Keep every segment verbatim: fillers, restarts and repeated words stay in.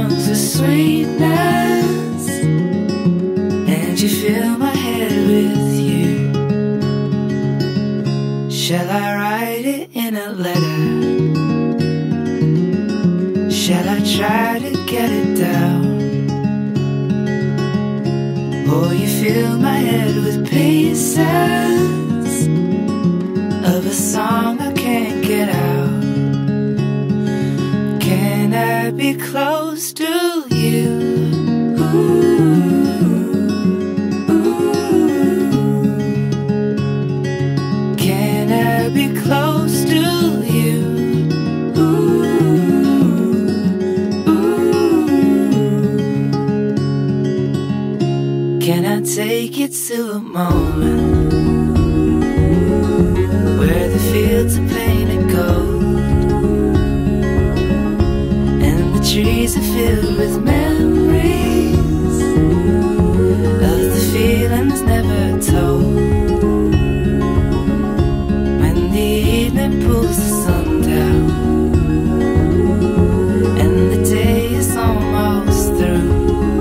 lungs with sweetness, and you fill my head with you. Shall I write it in a letter? Shall I try to get it down? Or you fill my head with pieces of a song I can't get out? Can I be close to you? Ooh, ooh. Can I be close to you? Ooh, ooh. Can I take you to a moment where the fields are painted gold and the trees are filled with memories of the feelings never told? When the evening pulls the sun down and the day is almost through,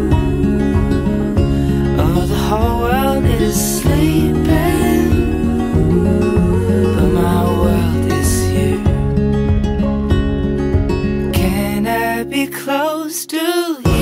oh, the whole world is sleeping, but my world is you. Can I be close to you?